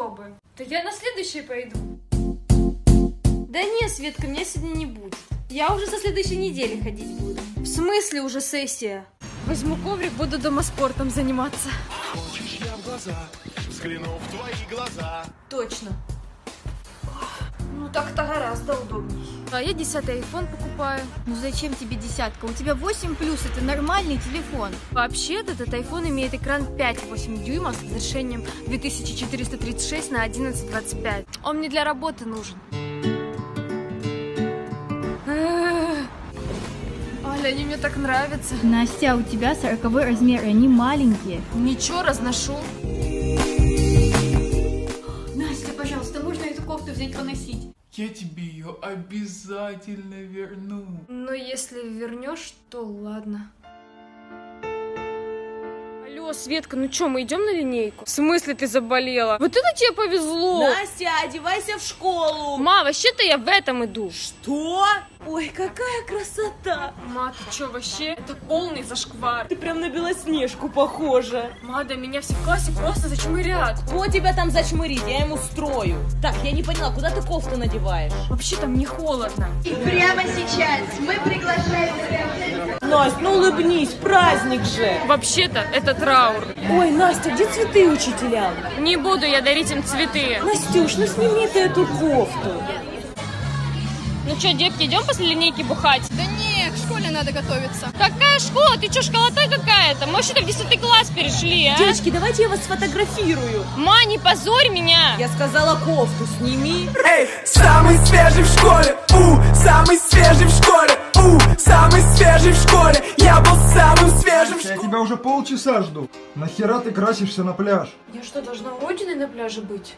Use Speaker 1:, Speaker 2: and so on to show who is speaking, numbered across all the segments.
Speaker 1: учебы. Да я на следующий пойду. Да не, Светка, меня сегодня не будет. Я уже со следующей недели ходить буду. В смысле уже сессия? Возьму коврик, буду дома спортом заниматься.
Speaker 2: Хочешь, я в глаза взгляну в твои глаза.
Speaker 1: Точно. Ну так-то гораздо удобней. А я 10-й iPhone покупаю.
Speaker 3: Ну зачем тебе десятка? У тебя 8 плюс, это нормальный телефон.
Speaker 1: Вообще-то этот iPhone имеет экран 5,8 дюйма с разрешением 2436 на 1125. Он мне для работы нужен. Аля, они мне так нравятся.
Speaker 3: Настя, у тебя 40-й размер, они маленькие.
Speaker 1: Ничего, разношу.
Speaker 3: Настя, пожалуйста, можно эту кофту взять поносить?
Speaker 4: Я тебе ее обязательно верну.
Speaker 1: Но если вернешь, то ладно. Алло, Светка, ну чё, мы идем на линейку? В смысле ты заболела? Вот это тебе повезло!
Speaker 5: Настя, одевайся в школу!
Speaker 1: Ма, вообще-то я в этом иду.
Speaker 5: Что? Ой, какая красота!
Speaker 1: Ма, ты чё, вообще? Это полный зашквар.
Speaker 5: Ты прям на Белоснежку похожа.
Speaker 1: Ма, да меня все в классе просто зачмырят.
Speaker 5: Кто тебя там зачмырит? Я ему строю. Так, я не поняла, куда ты кофту надеваешь?
Speaker 1: Вообще-то мне холодно.
Speaker 6: И прямо сейчас мы приглашаем...
Speaker 5: Настя, ну улыбнись, праздник же!
Speaker 1: Вообще-то это траур.
Speaker 5: Ой, Настя, где цветы учителям?
Speaker 1: Не буду я дарить им цветы.
Speaker 5: Настюш, ну сними ты эту кофту.
Speaker 1: Ну что, детки, идем после линейки бухать?
Speaker 7: Да не, к школе надо готовиться.
Speaker 1: Какая школа? Ты что, школота какая-то? Мы вообще-то в 10 класс перешли, а?
Speaker 5: Девочки, давайте я вас сфотографирую.
Speaker 1: Ма, не позорь меня!
Speaker 5: Я сказала, кофту сними.
Speaker 8: Эй, самый свежий в школе, самый свежий в школе, самый свежий в школе. Я был самым свежим в
Speaker 9: Я
Speaker 8: школе.
Speaker 9: тебя уже полчаса жду. Нахера ты красишься на пляж?
Speaker 1: Я что, должна уродиной на пляже быть?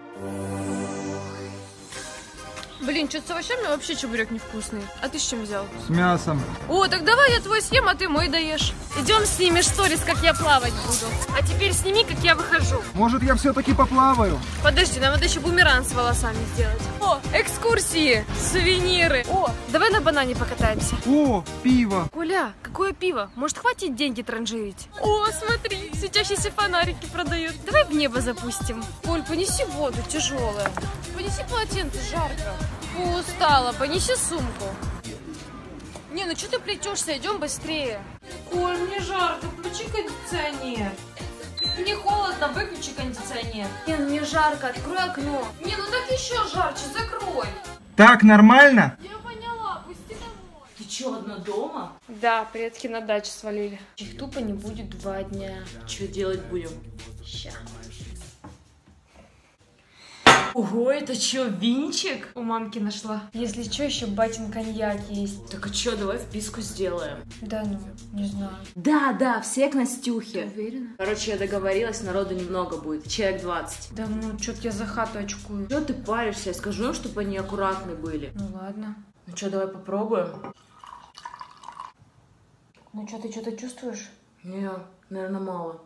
Speaker 1: Блин, что-то с овощами вообще чебурек невкусный. А ты с чем взял?
Speaker 9: С мясом.
Speaker 1: О, так давай я твой съем, а ты мой доешь. Идем снимешь сторис, как я плавать буду. А теперь сними, как я выхожу.
Speaker 9: Может, я все-таки поплаваю?
Speaker 1: Подожди, нам надо еще бумеранг с волосами сделать. О, экскурсии, сувениры. О, давай на банане покатаемся.
Speaker 9: О, пиво.
Speaker 1: Коля, какое пиво? Может, хватит деньги транжирить? О, смотри, светящиеся фонарики продают. Давай в небо запустим. Коль, понеси воду, тяжелая. Понеси полотенце, жарко. Фу, устала, понеси сумку. Не, ну что ты плетешься, идем быстрее. Коль, мне жарко, включи кондиционер. Мне холодно, выключи кондиционер. Не, ну мне жарко, открой окно. Не, ну так еще жарче, закрой.
Speaker 9: Так, нормально?
Speaker 1: Я поняла, пусти домой.
Speaker 5: Ты что, одна дома?
Speaker 1: Да, предки на дачу свалили. Их тупо не будет 2 дня.
Speaker 5: Что делать будем?
Speaker 1: Ща.
Speaker 5: Ого, это что, винчик?
Speaker 1: У мамки нашла. Если что, еще батин коньяк есть.
Speaker 5: Так а что, давай вписку сделаем.
Speaker 1: Да ну, не знаю.
Speaker 5: Да, все к Настюхе.
Speaker 1: Уверена?
Speaker 5: Короче, я договорилась, народу немного будет, человек 20.
Speaker 1: Да ну, что-то я за хату очкую.
Speaker 5: Что ты паришься? Я скажу им, чтобы они аккуратны были.
Speaker 1: Ну ладно.
Speaker 5: Ну что, давай попробуем?
Speaker 1: Ну что, ты что-то чувствуешь?
Speaker 5: Не, наверное, мало.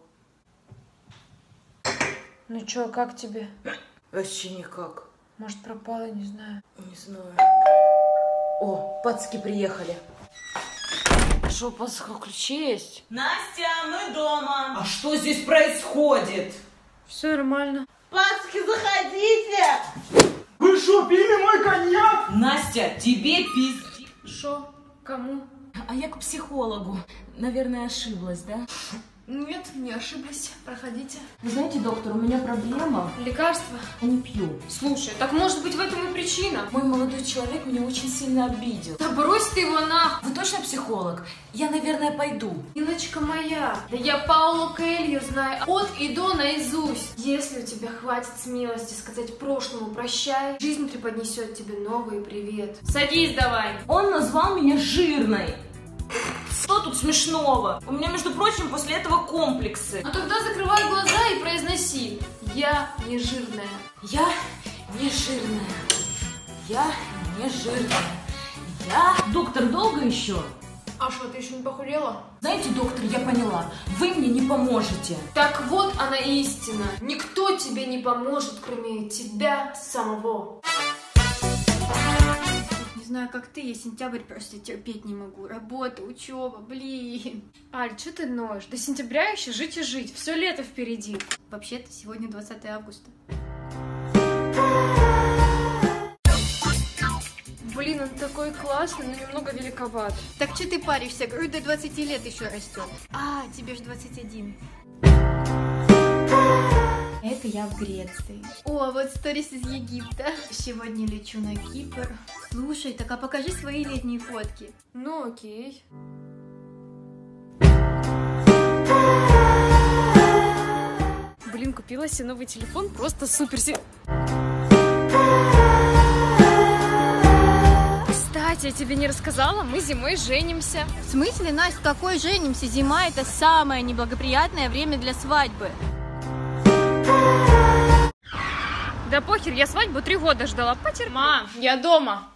Speaker 1: Ну что, как тебе?
Speaker 5: Вообще никак.
Speaker 1: Может, пропала, не знаю.
Speaker 5: Не знаю. О, пацки приехали.
Speaker 1: Что, пасха, ключи есть?
Speaker 5: Настя, мы дома. А что здесь происходит?
Speaker 1: Все нормально.
Speaker 5: Пацки, заходите.
Speaker 9: Вы что, пили мой коньяк?
Speaker 5: Настя, тебе пизди.
Speaker 1: Шо? Кому?
Speaker 5: А я к психологу. Наверное, ошиблась, да?
Speaker 1: Нет, не ошиблись. Проходите.
Speaker 5: Вы знаете, доктор, у меня проблема.
Speaker 1: Лекарства?
Speaker 5: Я не пью.
Speaker 1: Слушай, так может быть в этом и причина?
Speaker 5: Мой молодой человек меня очень сильно обидел.
Speaker 1: Да брось ты его нахуй!
Speaker 5: Вы точно психолог? Я, наверное, пойду.
Speaker 1: Милочка моя, да я Пауло Коэльо знаю от и до наизусть. Если у тебя хватит смелости сказать прошлому прощай, жизнь преподнесет тебе новый привет. Садись давай.
Speaker 5: Он назвал меня жирной. Что тут смешного? У меня, между прочим, после этого комплексы.
Speaker 1: Ну тогда закрывай глаза и произноси: я не жирная.
Speaker 5: Я не жирная. Я не жирная. Я... Доктор, долго еще?
Speaker 1: А что, ты еще не похудела?
Speaker 5: Знаете, доктор, я поняла. Вы мне не поможете.
Speaker 1: Так вот она истина. Никто тебе не поможет, кроме тебя самого.
Speaker 3: Не знаю, как ты, я сентябрь просто терпеть не могу. Работа, учеба, блин.
Speaker 1: Аль, что ты ноешь? До сентября еще жить и жить. Все лето впереди.
Speaker 3: Вообще-то сегодня 20 августа.
Speaker 1: Ой, классно, но немного великоват.
Speaker 3: Так что ты паришься? Грудь до 20 лет еще растет. А, тебе ж 21. Это я в Греции. О, вот сторис из Египта. Сегодня лечу на Кипр. Слушай, так а покажи свои летние фотки.
Speaker 1: Ну, окей. Блин, купила себе новый телефон, просто супер. Кстати, я тебе не рассказала, мы зимой женимся.
Speaker 3: В смысле, Настя, какой женимся? Зима — это самое неблагоприятное время для свадьбы.
Speaker 1: Да похер, я свадьбу 3 года ждала. Потерпи. Ма, я дома.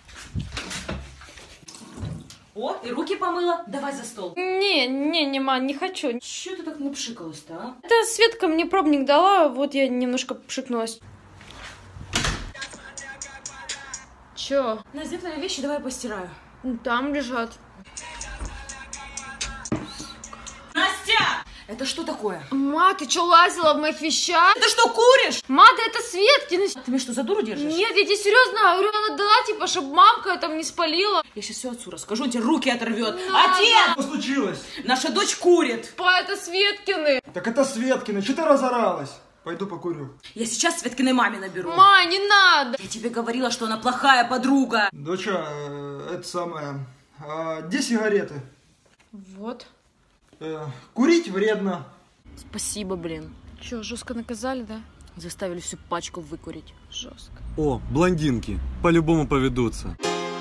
Speaker 5: О, и руки помыла. Давай за стол.
Speaker 1: Не, ма, не хочу.
Speaker 5: Чё ты так напшикалась-то, а?
Speaker 1: Это Светка мне пробник дала, вот я немножко пшикнулась. Чё?
Speaker 5: На твои вещи давай постираю.
Speaker 1: Там лежат.
Speaker 5: Настя! Это что такое?
Speaker 1: Ма, ты чё лазила в моих вещах?
Speaker 5: Ты что, куришь?
Speaker 1: Ма, да это Светкины.
Speaker 5: Ты меня что, за дуру держишь?
Speaker 1: Нет, я тебе серьезно говорю, она дала, типа, чтобы мамка там не спалила.
Speaker 5: Я сейчас все отцу расскажу, он тебе руки оторвет.
Speaker 1: Надо.
Speaker 5: Отец!
Speaker 9: Что случилось?
Speaker 5: Наша дочь курит.
Speaker 1: Па, это Светкины.
Speaker 9: Так это Светкина, что ты разоралась? Пойду покурю.
Speaker 5: Я сейчас Светкиной маме наберу.
Speaker 1: Ма, не надо.
Speaker 5: Я тебе говорила, что она плохая подруга.
Speaker 9: Доча, это самое... где сигареты?
Speaker 1: Вот.
Speaker 9: Курить вредно.
Speaker 5: Спасибо, блин.
Speaker 1: Чё, жестко наказали, да?
Speaker 5: Заставили всю пачку выкурить.
Speaker 1: Жестко.
Speaker 10: О, блондинки. По-любому поведутся.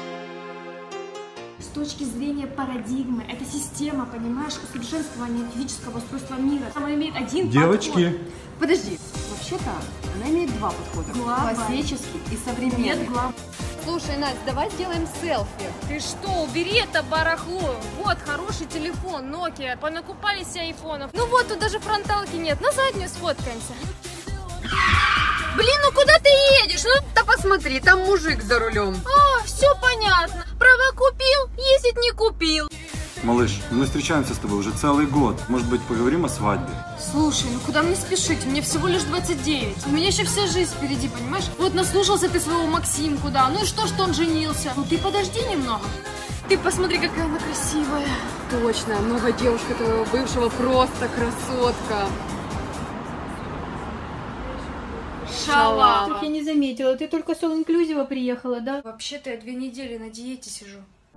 Speaker 11: С точки зрения парадигмы, это система, понимаешь, усовершенствования физического устройства мира. Она имеет один
Speaker 10: Девочки.
Speaker 11: подход. Подожди, вообще-то она имеет 2 подхода. Классический и современный. Нет,
Speaker 7: Слушай, Настя, давай сделаем селфи.
Speaker 1: Ты что, убери это барахло. Вот, хороший телефон, Nokia. Понакупали себе айфонов. Ну вот, тут даже фронталки нет. На заднюю сфоткаемся. Блин, ну куда ты едешь? Ну,
Speaker 7: Да посмотри, там мужик за рулем.
Speaker 1: все понятно. Права купил, ездить не купил.
Speaker 10: Малыш, мы встречаемся с тобой уже целый год. Может быть, поговорим о свадьбе?
Speaker 1: Слушай, ну куда мне спешить? Мне всего лишь 29. У меня еще вся жизнь впереди, понимаешь? Вот наслушался ты своего Максимку, да. Ну и что он женился? Ну ты подожди немного. Ты посмотри, какая она красивая.
Speaker 7: Точно, новая девушка твоего бывшего просто красотка.
Speaker 1: Шалава.
Speaker 3: Я не заметила, ты только с all-inclusive приехала, да?
Speaker 1: Вообще-то я 2 недели на диете сижу.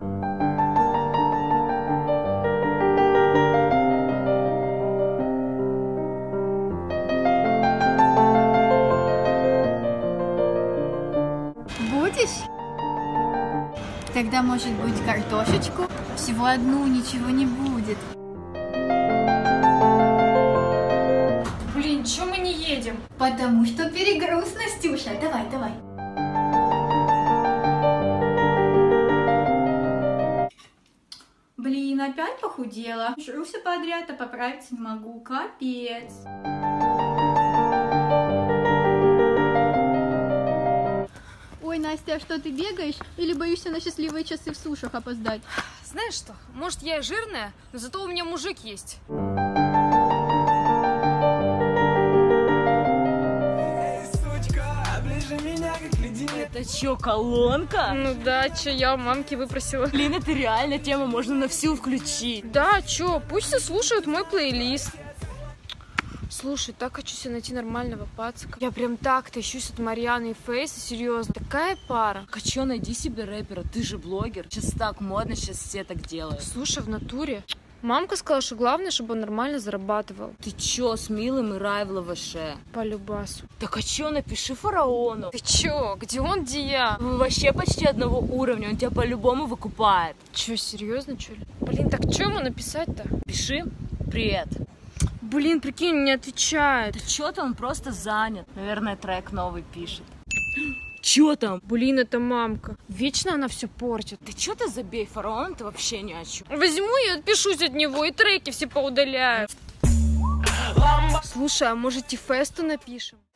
Speaker 3: Будешь? Тогда, может быть, картошечку? Всего одну, ничего не будет.
Speaker 1: Блин, чё мы не едем?
Speaker 3: Потому что перегруз, Настюша. Давай. Блин, опять похудела. Жру все подряд, а поправиться не могу. Капец. Ой, Настя, а что, ты бегаешь? Или боишься на счастливые часы в сушах опоздать?
Speaker 1: Знаешь что, может я и жирная, но зато у меня мужик есть.
Speaker 5: Это чё, колонка?
Speaker 1: Ну да, чё, я у мамки выпросила.
Speaker 5: Блин, это реально тема, можно на всю включить.
Speaker 1: Да, чё, пусть все слушают мой плейлист. Слушай, так хочу себе найти нормального пацака. Я прям так тащусь от Марьяны и Фейса, серьезно. Такая пара.
Speaker 5: А чё, найди себе рэпера, ты же блогер. Сейчас так модно, сейчас все так делают.
Speaker 1: Слушай, в натуре. Мамка сказала, что главное, чтобы он нормально зарабатывал.
Speaker 5: Ты чё, с Милым и Райвла вообще?
Speaker 1: По любасу.
Speaker 5: Так а чё, напиши фараону.
Speaker 1: Ты чё, где он, где я?
Speaker 5: Вы вообще почти одного уровня, он тебя по-любому выкупает.
Speaker 1: Чё, серьезно, чё ли? Блин, так чё ему написать-то?
Speaker 5: Пиши «Привет».
Speaker 1: Блин, прикинь, он не отвечает.
Speaker 5: Да чё-то он просто занят. Наверное, трек новый пишет. Чё там?
Speaker 1: Блин, это мамка. Вечно она все портит.
Speaker 5: Ты чё ты забей, фараон, ты вообще ни о чём.
Speaker 1: Возьму и отпишусь от него, и треки все поудаляю. Слушай, а может и Фесту напишем?